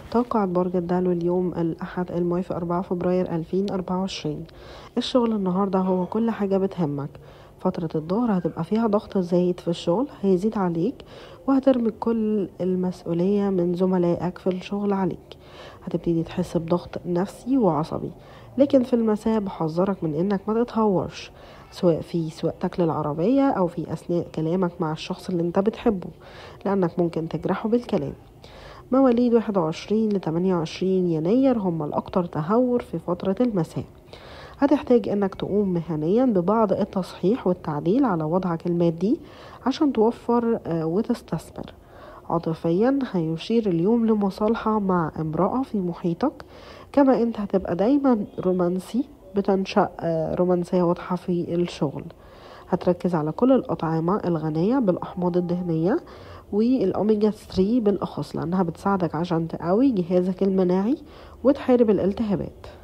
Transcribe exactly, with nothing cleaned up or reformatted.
توقعت برج الدلو اليوم الأحد الموافق أربعة فبراير ألفين وأربعة وعشرين. الشغل النهاردة هو كل حاجة بتهمك. فترة الظهر هتبقى فيها ضغط زايد في الشغل هيزيد عليك، وهترمي كل المسؤولية من زملائك في الشغل عليك. هتبتدي تحس بضغط نفسي وعصبي، لكن في المساء بحذرك من انك ما تتهورش، سواء في سواقتك للعربية او في اثناء كلامك مع الشخص اللي انت بتحبه، لانك ممكن تجرحه بالكلام. مواليد واحد وعشرين لتمانية وعشرين يناير هم الأكثر تهور في فترة المساء. هتحتاج انك تقوم مهنيا ببعض التصحيح والتعديل على وضعك المادي عشان توفر وتستثمر. عاطفيا هيشير اليوم لمصالحة مع امرأة في محيطك، كما انت هتبقى دايما رومانسي، بتنشأ رومانسية واضحة في الشغل. هتركز على كل الأطعمة الغنية بالأحماض الدهنية والأوميجا ثلاثة بالأخص، لأنها بتساعدك عشان تقوي جهازك المناعي وتحارب الالتهابات.